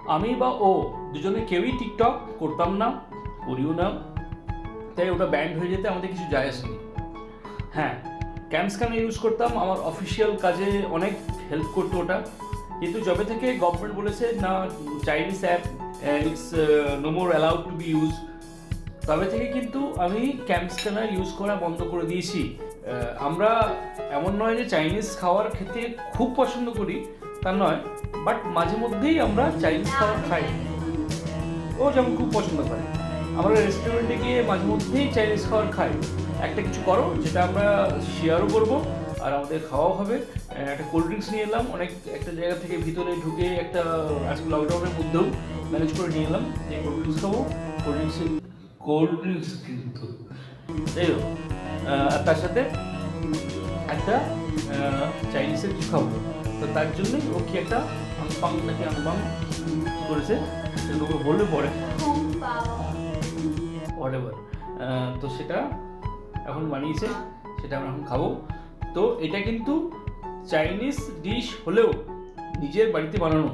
আমি বা ও দুজনে কেউই টিকটক করতাম না, করিও না, তাই ওটা ব্যান্ড হয়ে যেতে আমাদের কিছু যায় আসেনি। হ্যাঁ, ক্যামস্ক্যানার ইউজ করতাম, আমার অফিসিয়াল কাজে অনেক হেল্প করতো ওটা। কিন্তু যবে থেকে গভর্নমেন্ট বলেছে না Chinese app it's no more allowed to be use, তবে থেকে কিন্তু আমি ক্যামস্ক্যানার ইউজ করা বন্ধ করে দিয়েছি। আমরা এমন নয় যে চাইনিজ খাওয়ার খেতে খুব পছন্দ করি, তা নয়, বাট মাঝে মধ্যেই আমরা চাইনিজ খাবার খাই। ও যেমন খুব পছন্দ করে, আমরা রেস্টুরেন্টে গিয়ে মাঝে মধ্যেই চাইনিজ খাবার খাই। একটা কিছু করো যেটা আমরা শেয়ারও করবো আর আমাদের খাওয়াও হবে। একটা কোল্ড ড্রিঙ্কস নিয়ে এলাম, অনেক একটা জায়গা থেকে ভিতরে ঢুকে একটা আজকে লকডাউনের মধ্যেও ম্যানেজ করে নিয়ে এলাম যে কোল্ড ড্রিঙ্কস খাবো। কোল্ড ড্রিঙ্কস কিন্তু যাই হোক, আর তার সাথে একটা চাইনিজের কিছু খাবো। তো তার জন্যই ও কি একটা আনপাং নাকি আনপাং করেছে, সেগুলো বললে পরে হোয়াটএভার। তো সেটা এখন বানিয়েছে, সেটা আমরা এখন খাবো। তো এটা কিন্তু চাইনিজ ডিশ হলেও নিজের বাড়িতে বানানো।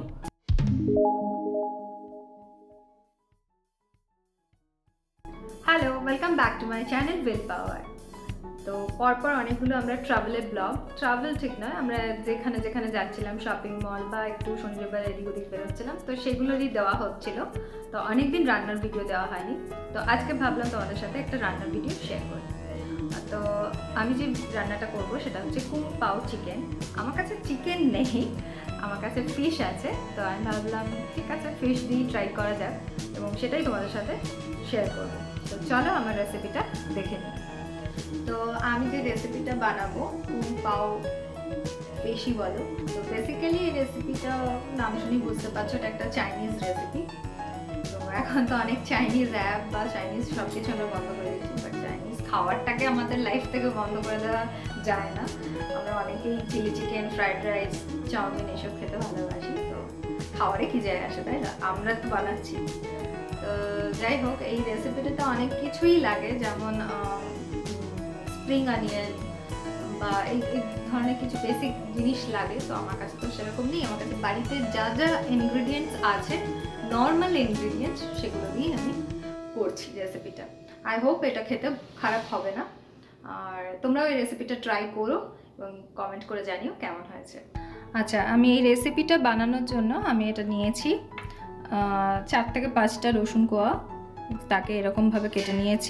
Hello, welcome back to my channel will power. তো পরপর অনেকগুলো আমরা ট্রাভেলের ব্লগ, ট্রাভেল ঠিক নয়, আমরা যেখানে যেখানে যাচ্ছিলাম শপিং মল বা একটু শনিবার এদিক ওদিক বেরোচ্ছিলাম, তো সেগুলোরই দেওয়া হচ্ছিল। তো অনেকদিন রান্নার ভিডিও দেওয়া হয়নি, তো আজকে ভাবলাম তোমাদের সাথে একটা রান্নার ভিডিও শেয়ার করি। তো আমি যে রান্নাটা করব সেটা হচ্ছে কুং পাও চিকেন। আমার কাছে চিকেন নেই, আমার কাছে ফিশ আছে, তো আমি ভাবলাম ঠিক আছে ফিশ দিয়ে ট্রাই করা যাক এবং সেটাই তোমাদের সাথে শেয়ার করবো। তো চলো আমার রেসিপিটা দেখে নিই। তো আমি যে রেসিপিটা বানাবো কুং পাও পেশি বলো, তো বেসিক্যালি এই রেসিপিটা নাম শুনি বুঝতে পারছো এটা একটা চাইনিজ রেসিপি। তো এখন তো অনেক চাইনিজ অ্যাপ বা চাইনিজ সব কিছু আমরা বন্ধ করে দিচ্ছি, বাট চাইনিজ খাবারটাকে আমাদের লাইফ থেকে বন্ধ করে দেওয়া যায় না। আমরা অনেকেই chilli chicken, fried rice, chow mein এসব খেতে ভালোবাসি, তো খাওয়ারে কি যায় আসে, তাই না? আমরা তো বানাচ্ছি। তো যাই হোক, এই রেসিপিটাতে অনেক কিছুই লাগে, যেমন স্প্রিং অনিয়ন বা এই ধরনের কিছু বেসিক জিনিস লাগে। তো আমার কাছে তো সেরকম নেই, আমার কাছে বাড়িতে যা যা ইনগ্রিডিয়েন্টস আছে, নর্মাল ইনগ্রিডিয়েন্টস, সেগুলো দিয়েই আমি করছি রেসিপিটা। আই হোপ এটা খেতে খারাপ হবে না, আর তোমরাও এই রেসিপিটা ট্রাই করো এবং কমেন্ট করে জানিও কেমন হয়েছে। আচ্ছা, আমি এই রেসিপিটা বানানোর জন্য আমি এটা নিয়েছি 4 থেকে 5টা রসুন কোয়া, তাকে এরকমভাবে কেটে নিয়েছি।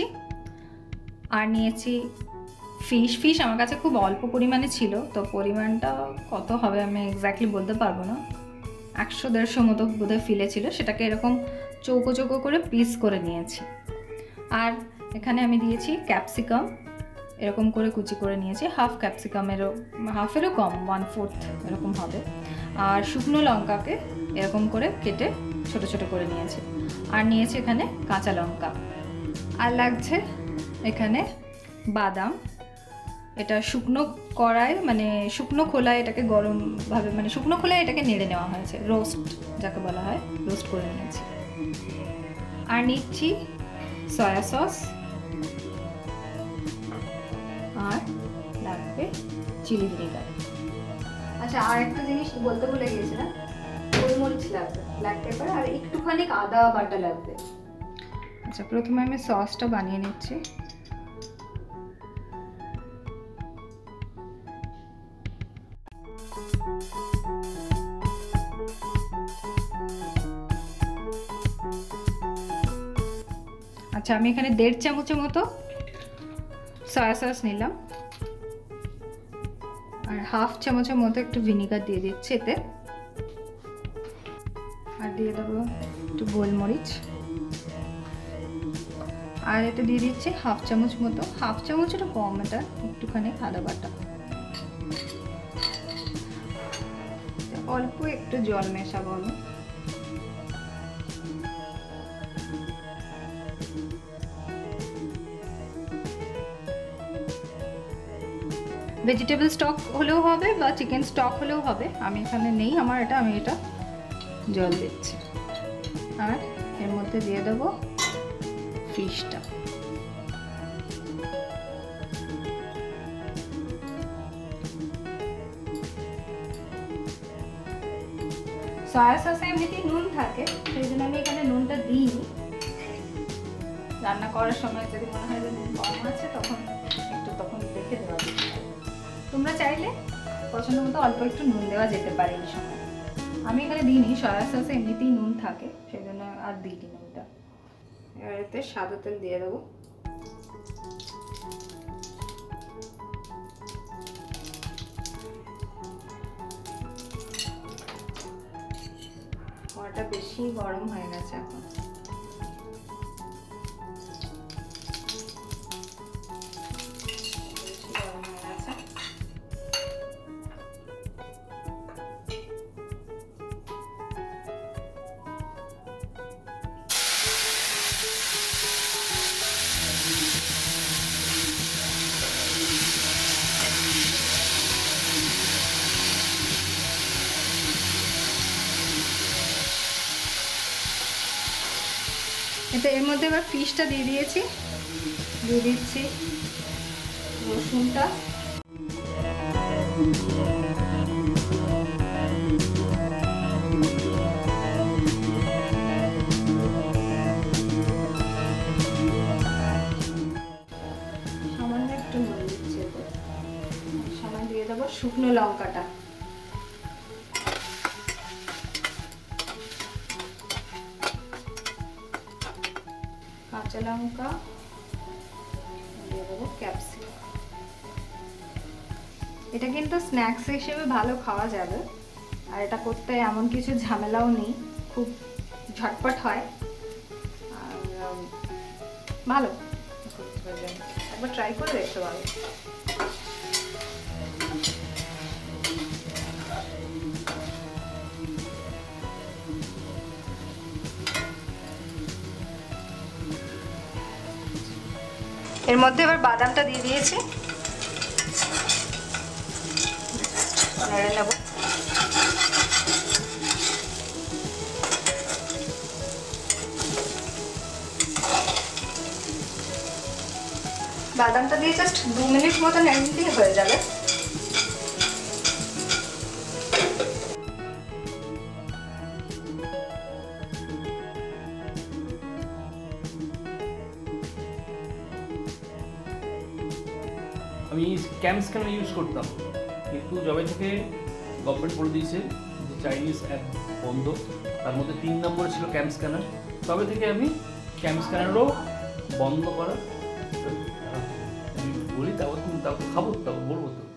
আর নিয়েছি ফিশ আমার কাছে খুব অল্প পরিমাণে ছিল, তো পরিমাণটা কত হবে আমি এক্স্যাক্টলি বলতে পারবো না, 100-150 মতো বোধহয় ফিলে ছিল, সেটাকে এরকম চৌকো চৌকো করে পিস করে নিয়েছি। আর এখানে আমি দিয়েছি ক্যাপসিকাম, এরকম করে কুচি করে নিয়েছি, হাফ ক্যাপসিকামেরও, হাফেরও কম, 1/4 এরকম হবে। আর শুকনো লঙ্কাকে এরকম করে কেটে ছোট ছোট করে নিয়েছি। আর নিয়েছি এখানে কাঁচা লঙ্কা, আর লাগছে এখানে বাদাম। এটা শুকনো কড়ায়, মানে শুকনো খোলায় এটাকে গরমভাবে, মানে শুকনো খোলায় এটাকে নেড়ে নেওয়া হয়েছে, রোস্ট যাকে বলা হয়, রোস্ট করে নিয়েছি। আর নিচ্ছি সয়া সস, আর লাগবে চিলি ভিনেগার। আচ্ছা, আর একটা জিনিস বলতে ভুলে গিয়েছিলাম, গোলমরিচ লাগবে, ব্ল্যাক পেপার, আর একটুখানি আদা বাটা লাগবে। আচ্ছা, প্রথমে আমি সসটা বানিয়ে নিচ্ছি। আচ্ছা, আমি এখানে 1.5 চামচের মতো সয়া সস নিলাম, আর হাফ চামচের মতো একটু ভিনিগার দিয়ে দিচ্ছি এতে, আর দিয়ে দেবো একটু গোলমরিচ, আর এতে দিয়ে দিচ্ছি হাফ চামচ মতো, হাফ চামচেরও কম, এটা একটুখানি আদা বাটা, অল্প একটু জল মেশাবো আমি। ভেজিটেবল স্টক হলেও হবে বা চিকেন স্টক হলেও হবে, আমি এখানে নেই আমার এটা, আমি এটা জল দিচ্ছি। আর এর মধ্যে দিয়ে দেবো ফিশটা। সয়া সসে এমনিতেই নুন থাকে, সেই জন্য আমি এখানে নুনটা দিইনি। রান্না করার সময় যদি মনে হয় যে নুন কম আছে তখন দেখে দেওয়া যেতে পারে। তোমরা চাইলে পছন্দ মতো অল্প একটু নুন দেওয়া যেতে পারে এই সময়। আমি এখানে দিইনি, সয়া সসে এমনিতেই নুন থাকে, সেই জন্য আর দিইনি নুনটা। এবার এতে সাদা তেল দিয়ে দেবো। কড়াটা বেশি গরম হয়ে গেছে এখন। এতে এর মধ্যে এবার ফিশটা দিয়ে দিচ্ছি রসুনটা, সামান্য একটু নুন দিচ্ছি, সামান্য দিয়ে দেবো শুকনো লঙ্কাটা, কাঁচা লঙ্কা দিয়ে দেবো, ক্যাপসিকাম। এটা কিন্তু স্ন্যাক্স হিসেবে ভালো খাওয়া যাবে, আর এটা করতে এমন কিছু ঝামেলাও নেই, খুব ঝটপট হয় আর ভালো। একবার ট্রাই করে দেখতে পারো। এর মধ্যে এবার বাদামটা দিয়ে দিয়েছি, নেড়ে নেব। বাদামটা দিয়ে জাস্ট 2 মিনিট মতো নেড়ে দিলেই হয়ে যাবে। আমি ক্যাম স্ক্যানার ইউজ করতাম, কিন্তু যবে থেকে গভর্নমেন্ট বলে দিয়েছে যে চাইনিজ অ্যাপ বন্ধ, তার মধ্যে 3 নম্বরে ছিল ক্যাম স্ক্যানার, তবে থেকে আমি ক্যাম স্ক্যানারও বন্ধ করা বলি। তাও খাবো, তাও বলবো তো।